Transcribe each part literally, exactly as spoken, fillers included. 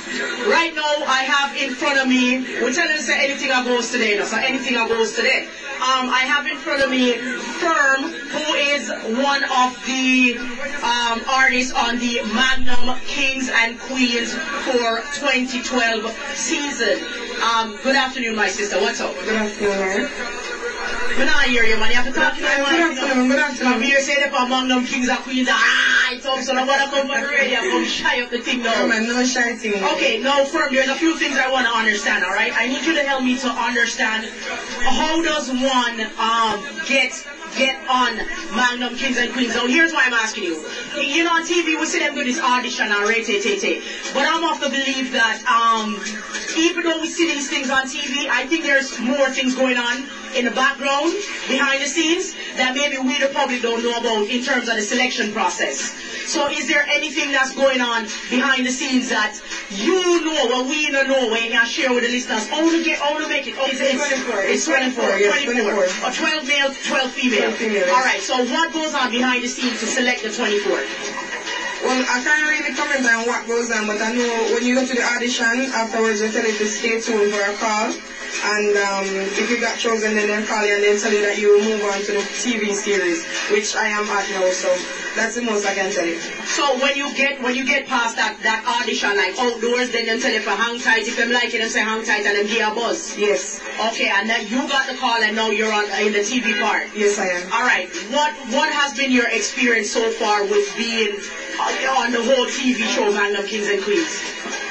Right now, I have in front of me, we're telling you say anything that goes today, no? So anything that goes today. Um, I have in front of me Firm, who is one of the um, artists on the Magnum Kings and Queens for twenty twelve season. Um, good afternoon, my sister. What's up? Good afternoon. When I hear you, man, you have to talk to me. Good afternoon, good afternoon. I'm here saying that for Magnum Kings and Queens, ah, it's up, so I want to come on the radio, come shy up the thing now. No, man, no shy thing. Okay, now, Firm, there's a few things I want to understand, all right? I need you to help me to understand how does one um get get on Magnum Kings and Queens. Now, here's why I'm asking you. You know, on T V, we see them do this audition and rate, tay, tay. But I'm of the belief that um, even though we see these things on T V, I think there's more things going on in the background, behind the scenes, that maybe we the public don't know about in terms of the selection process. So is there anything that's going on behind the scenes that you know, or we don't know, and you can share with the listeners? How to get, how to make it? Oh, it's, it's twenty-four. It's twenty-four. Yes, twenty-four. twenty-four. Or twelve male, twelve female. twelve female, yes. All right. So what goes on behind the scenes to select the twenty-four? Well, I can't really comment on what goes on, but I know when you go to the audition, afterwards they tell you to stay tuned for a call. And um, if you got chosen, then they'll call you and they'll tell you that you will move on to the T V series, which I am at now. So that's the most I can tell you. So when you get when you get past that, that audition, like outdoors, then they'll tell you for hang tight. If them like it, they'll say hang tight and then give a buzz. Yes. Okay, and then you got the call and now you're on in the T V part. Yes, I am. All right. What what has been your experience so far with being on the whole T V show Magnum Kings and Queens?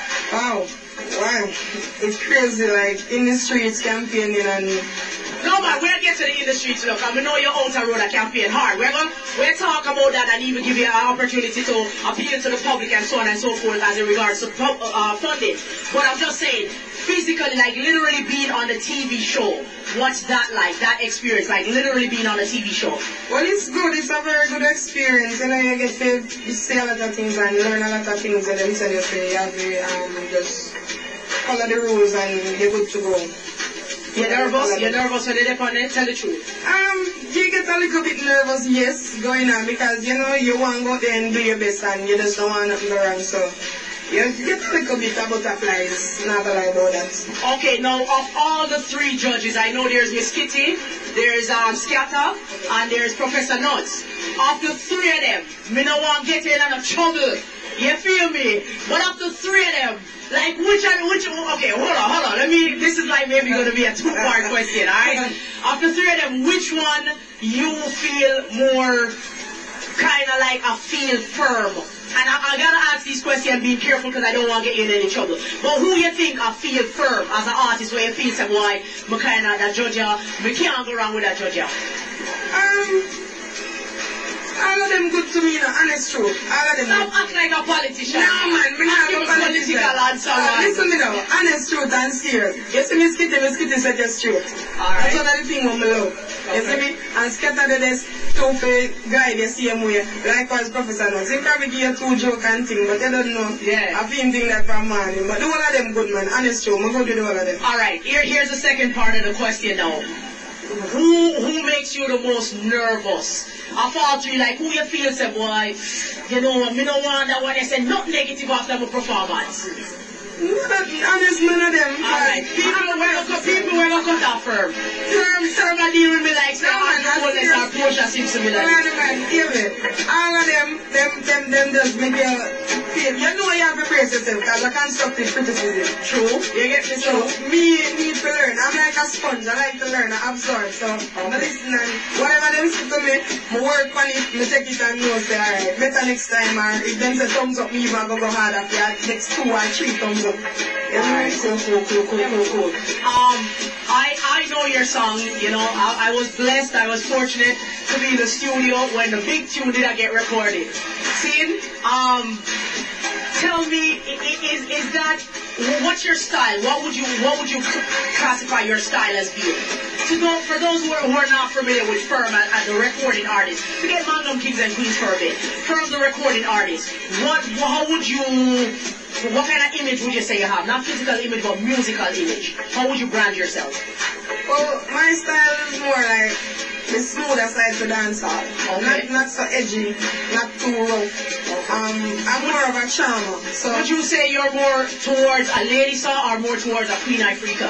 Wow. Wow. It's crazy, like in the streets campaigning and... No man, we'll get to the industry to look. I mean, know you're out the road a campaign hard. We're going we'll talk about that and even give you an opportunity to appeal to the public and so on and so forth as in regards to uh, funding. But I'm just saying, physically, like literally being on the T V show, what's that like, that experience, like literally being on a T V show? Well, it's good. It's a very good experience. You know, you get to see a lot of things and learn a lot of things and then tell you, say, you have to um, just follow the rules and you're good to go. You're nervous? You're nervous when they're on there? Tell the truth. Um, you get a little bit nervous, yes, going on, because, you know, you want to go there and do your best and you just don't want nothing to go wrong, so you get a little bit of butterflies, not a lie about that. Okay, now, of all the three judges, I know there's Miss Kitty, there's um, Scatter, and there's Professor Nuts. Of the three of them, me no want to get in a trouble. You feel me? But of the three of them, like which one, which, okay, hold on, hold on. Let me, this is like maybe going to be a two-part question, alright? Of the three of them, which one you feel more kind of like a feel firm? And I, I gotta ask these questions, being careful because I don't want to get you in any trouble. But who you think I feel firm as an artist where you feel some why me kind of that judge ya, me can't go wrong with that judge ya? Um... All of them good to me, you know, honest truth. All of them. Don't act like a politician. No, man, me not a politician. Answer, uh, listen me now, honest truth and serious. You see Miss Kitty, Miss Kitty said just truth. Alright. That's one of the things we love. Okay. You see me? And Scatter the desk, two for guide the same way. Likewise, Professor Nuts. He probably give you two joke and thing, but you don't know. Yeah. I feel think that from morning. But the whole of them good, man. Honest truth. I'm good with the whole of them. Alright, Here, here's the second part of the question now. Who who makes you the most nervous? I thought you like who you feel say boy, you know, me no want that one you say not negative after my performance. No, that honest none of them. Alright, people will go people will go cut off firm. Firm firm and deal with me like say I'm the oldest or Portia Simpson me like. All of them, them, them, them just make you feel, you know you have to brace yourself because a constructive criticism. True. You get me? So, me need to learn. I'm like a sponge. I like to learn and absorb. So, I'm listening and whatever them say to me, I work on it, I take it and know say, alright, better next time or if them say thumbs up, me even go go harder for your next two or three thumbs up. Alright, cool, cool, cool, cool, cool, cool. Um, I, I know your song, you know, I, I was blessed, I was fortunate to be in the studio when the big tune did I get recorded. See, um, tell me, is, is that, what's your style? What would you, what would you classify your style as being? To go, for those who are, who are not familiar with Firm as, as a recording artist, forget Magnum Kings and Queens for a bit. Firm's a recording artist. What, how would you, what kind of image would you say you have? Not physical image, but musical image. How would you brand yourself? Well, my style is more like the smoother side to dancehall. Okay. Not, not so edgy, not too rough. Um, I'm more of a charmer. So would you say you're more towards a lady song or more towards a Queen Ifrica?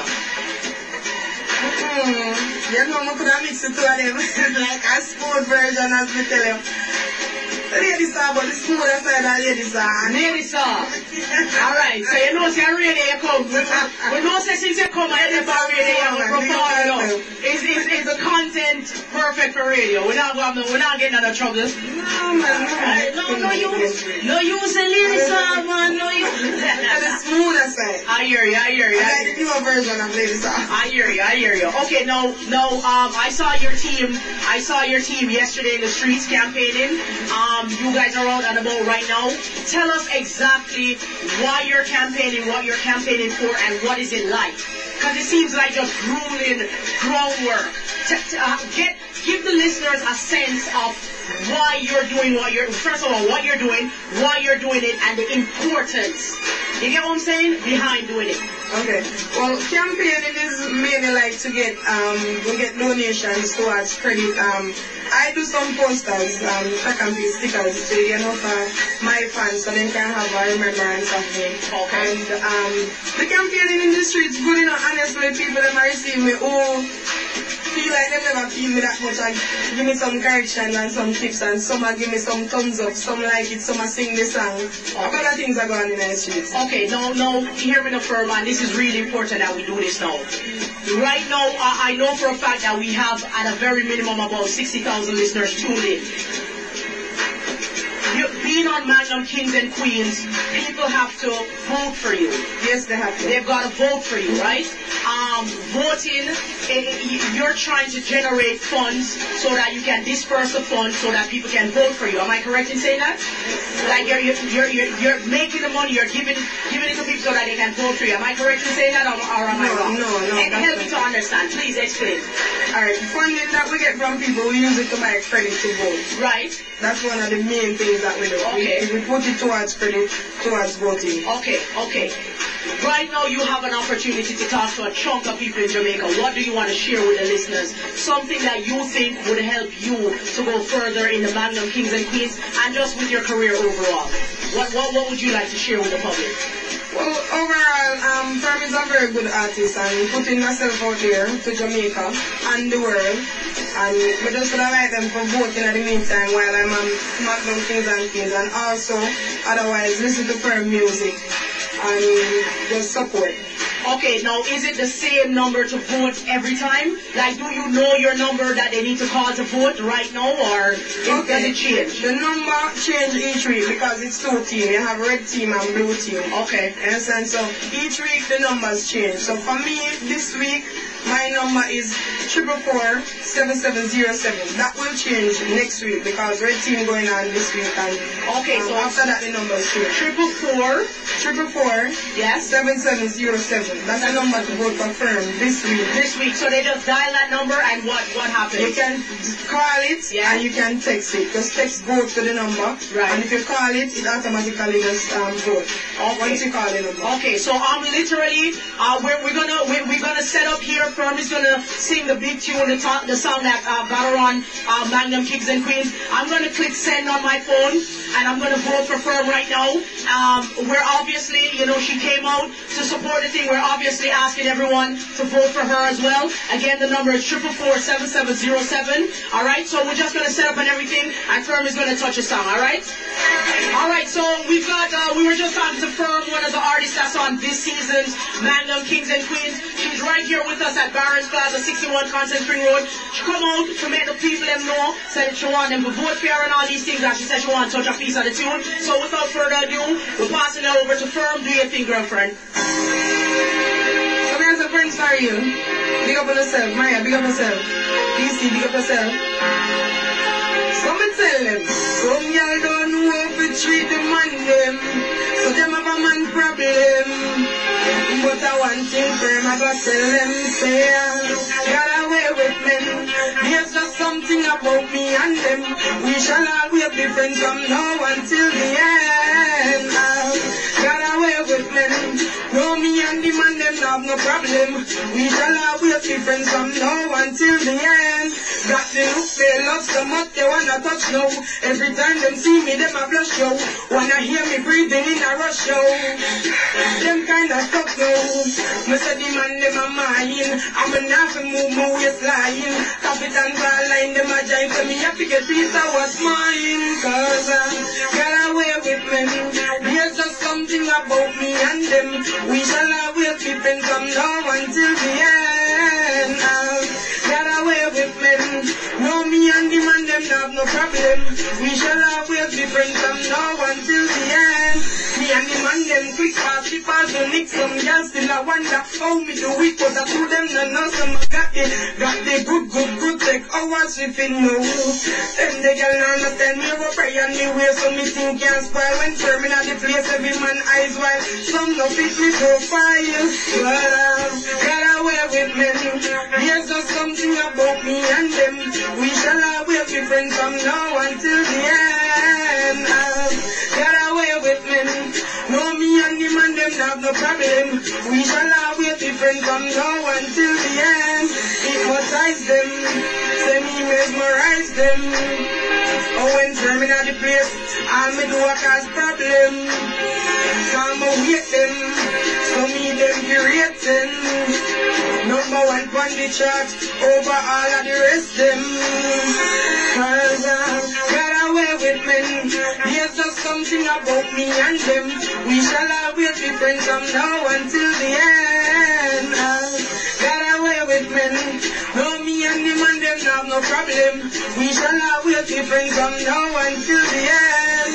Mm, you know, I could have mixed the two of them like a smooth version, as we tell you. Lady song, but the smoother side of lady song. Lady song. Alright, so you know, say radio you come. We know say since you come, I never radio you perform. Is is is the content perfect for radio? We're not we're not getting out of trouble. No man, no, no, you, no, you say lady song, man, no, you. The smoother side. I hear you, I hear you. I like the newer version of lady song. I hear you, I hear you. Okay, no, no, um, I saw your team, I saw your team yesterday in the streets campaigning. Um, you guys are out and about right now. Tell us exactly why you're campaigning, what you're campaigning for, and what is it like? Because it seems like just grueling groundwork. To, to, uh, get, give the listeners a sense of why you're doing what you're, first of all, what you're doing, why you're doing it, and the importance, you get what I'm saying, behind doing it. Okay. Well, campaigning is mainly like to get um we get donations towards credit. Um, I do some posters, um, track and field stickers, to, you know, for my fans, so they can have a remembrance of me. Okay. And um, the campaigning in the streets, good, you know, honestly, people that might receive me, oh, feel like they never feel me that much, and give me some correction and some tips, and some are give me some thumbs up, some like it, some are sing the song. Okay. A lot of things are going on in the streets. Okay, no, no, hear me the firm, and this is really important that we do this now. Right now, uh, I know for a fact that we have, at a very minimum, about sixty thousand listeners tuned in. You, being on Magnum Kings and Queens, people have to vote for you. Yes, they have to. They've got to vote for you, right? Um, voting, eh, you're trying to generate funds so that you can disperse the funds so that people can vote for you. Am I correct in saying that? Like you're you're you're, you're making the money, you're giving giving it to people so that they can vote for you. Am I correct in saying that, or, or am I No, wrong? no, no, And that's help me not- to understand. Please explain. Alright, funding that we get from people, we use it to buy credit to vote. Right? That's one of the main things that we do. Okay. We, we put it towards credit, towards voting. Okay, okay. Right now you have an opportunity to talk to a chunk of people in Jamaica. What do you want to share with the listeners? Something that you think would help you to go further in the Magnum Kings and Queens and just with your career overall. What what, what would you like to share with the public? Well, overall, um, Firm is a very good artist, and putting myself out there to Jamaica and the world. And we just would like them for voting at the meantime while I'm on Magnum Kings and Queens, and also otherwise listen to Firm music and just support. Okay, now is it the same number to vote every time? Like, do you know your number that they need to call to vote right now, or is, Okay. does it change? The number change each week because it's two teams. You have red team and blue team. Okay. Understand? So each week the numbers change. So for me, this week, my number is triple four seven seven zero seven. That will change next week because red team going on this week, and Okay, um, so after that the numbers change. triple four, Triple four yes, seven seven zero seven. That's the number to vote for Firm this week. this week. So they just dial that number, and what what happens? You can call it Yeah. and you can text it. Just text both to the number. Right. And if you call it, it automatically just um, vote. Okay. Once you call the number. Okay, so I'm literally, uh, we're, we're gonna we're, we're gonna set up here. Firm is gonna sing the big tune, the, to- the song that uh, got her on uh, Magnum Kings and Queens. I'm gonna click send on my phone, and I'm gonna vote for Firm right now. Um, we're obviously, you know, she came out to support the thing. We're obviously asking everyone to vote for her as well. Again, the number is triple four seven seven zero seven. All right, so we're just gonna set up and everything, and Firm is gonna touch a song. All right. All right, so we've got, uh, we were just talking to Firm, one of the artists that's on this season's Magnum Kings and Queens. She's right here with us at Barron's Plaza, sixty-one Constant Spring Road. She come out to make the people them know, said she want them to vote for her and all these things, and she said she want to touch a piece of the tune. So without further ado, we're passing it over to Firm. Do your thing, girlfriend. So there's a friend for you. Big up on yourself. Maya, big up yourself. D C, big up yourself. So me tell them, some y'all don't know how to treat the man them. So them have a man problem. But I want thing firm, I gotta tell them, say, got away with men. There's just something about me and them. We shall always be friends from now until the end. Got away with men. No, me and the man them have no problem. We shall always be friends from now until the end. Got the look, they love so much, they wanna touch now. Every time them see me, them a blush yo. Wanna hear me breathing in a rush yo. Them kind of stuff now. Me say the man them a mine. I'm a to move my waistline. Captain line, them a giant. So me happy get piece of what's mine. Cause I got away with me. There's just something about me and them. We shall always be friends from now until the end. I got away with me. No, me and the man them have no problem. We shall always be friends from now until the end. Me and the man them quick pass, the pass the nick. Some girls still I wonder how me do it, but I do them no know. Some got the, got the good, good, good take hours if it know. Then the girl don't understand me over pray and me way, so me think can't spoil. When termin at the place, every man eyes wide. Some no fit me profile, but um, got away with me. Here's just something about me and them. We shall always be friends from now until the end. Um, got away with me. No, me and the man them have no problem. We shall always be friends from now until the end. Hypnotize them, say me mesmerize them. Oh, when termin at the place, all me do a cause problem. Come await them, so me them curating. Number one on the chart, over all of the rest them. Cause I got away with me. Here's just something about me and them. We shall always be friends from now until the end. I got away with me. No, me and the man them have no problem. We shall always be friends from now until the end.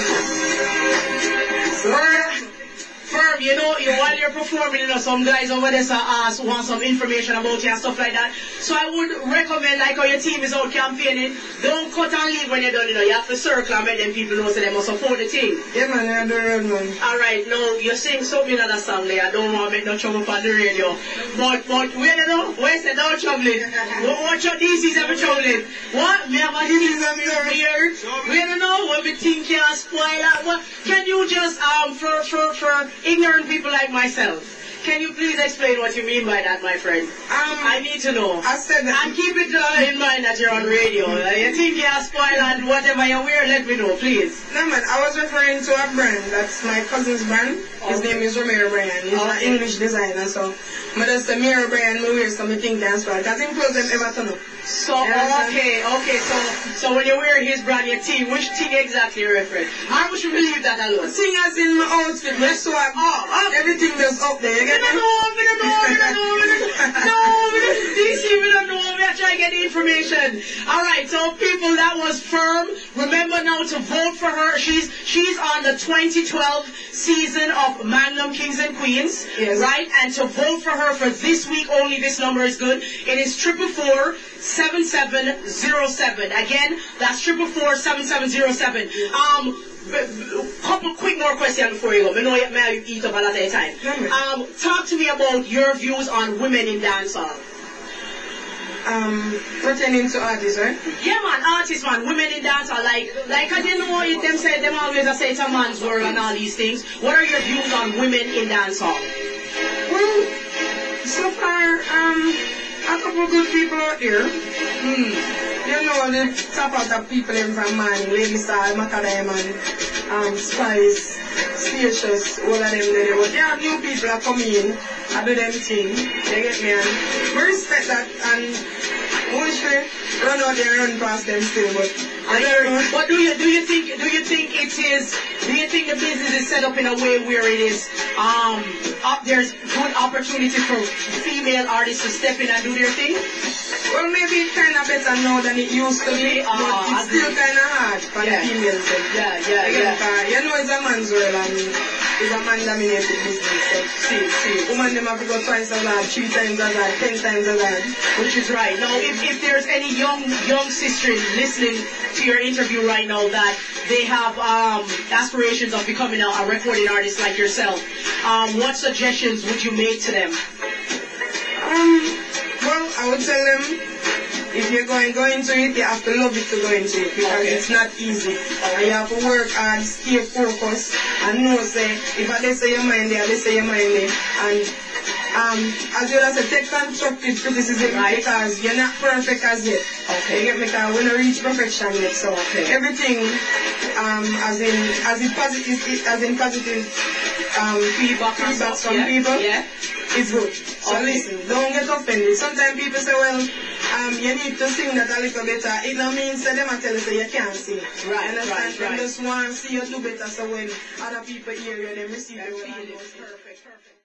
So, Firm, you know, you, while you're performing, you know, some guys over there uh, want some information about you and stuff like that. So I would recommend, like how your team is out campaigning, don't cut and leave when you're done, you know. You have to circle and make them people know so they must support the team. Yeah, man, I'm the real man. Alright, now, you sing something in that song there. I don't want to make no trouble on the radio. But, but, wait a know, where's the no troubling? Watch your D Cs ever troubling. What? Me have a disease on your ear. Wait a know, when we think can't spoil that. What? Can you just, um, for, for, for, ignorant people like myself, can you please explain what you mean by that, my friend? Um, I need to know. I said that. And keep it uh, in mind that you're on radio. Uh, you think you're spoiled and whatever you wear, let me know, please. No, man, I was referring to a brand. That's my cousin's brand. His Okay. name is Romero Bryan. He's Okay. an English designer, so I just say Romero Bryan, me wear some thing dance well. Because him clothes them ever turn up. So, Yeah, okay, okay, so so when you wear his brand, your team, which thing exactly you referring? I wish you believe that alone. Thing as in my outfit, my swag, Oh, oh. everything that's up there. You We get don't me? know, we don't know, we don't know, we don't know. No, we don't, D C, we don't know, we are trying to get the information. Alright, so people, that was Firm. Remember now to vote for her. She's she's on the twenty twelve season of Magnum Kings and Queens. Yes. Right? And to vote for her for this week only, this number is good. It is triple four seven seven zero seven. Again, that's triple four seven seven zero seven. Um b- b- couple quick more questions before you go. I know you may eat up a lot of your time. Um, talk to me about your views on women in dancehall. Um, pertaining to artists, right? Yeah, man, artists, man, women in dancehall, like, like, I didn't know it, them say, them always say it's a man's world and all these things. What are your views on women in dancehall? Well, so far, um, a couple good people out there. Hmm. You know, the top of the people in from man, Lady Star, Macadam, and um, Spice, Spacious, all of them there. But there are new people that come in, I do them thing, they get me, and I respect that, and once we run out there and run past them still, but I don't know. But do you do you think do you think it is do you think the business is set up in a way where it is um up there's good opportunity for female artists to step in and do their thing? Well, maybe it's kind of better now than it used to be, Uh, but it's still kind of hard for Yeah. the females. then. Yeah, yeah, Again, yeah. uh, you know it's a man's world and it's a man-dominated business. So, See, see. women them have to go twice as hard, three times as hard, ten times as hard. Which is right. Now, if, if there's any young young sisters listening to your interview right now that they have um, aspirations of becoming a, a recording artist like yourself, um, what suggestions would you make to them? Um, well, I would tell them, if you're going go into it, you have to love it to go into it because Okay. it's not easy. And you have to work hard, stay focused, and know say if I they say your mind there, they say your mind there, and um, as you say, take constructive criticism Right. because you're not perfect as yet. Okay. You get me? Because we don't reach perfection yet. So Okay. everything, um, as in as in positive, as in positive, um, feedback, feedback from yeah. people Yeah. is good. So Okay. listen, don't get offended. Sometimes people say, well, um, you need to sing that a little better. It don't mean say them I tell you say you can't sing. Right, You understand? right, Them right. just want to see you do better. So when other people hear you, they receive That's the word feel and it. goes perfect, perfect.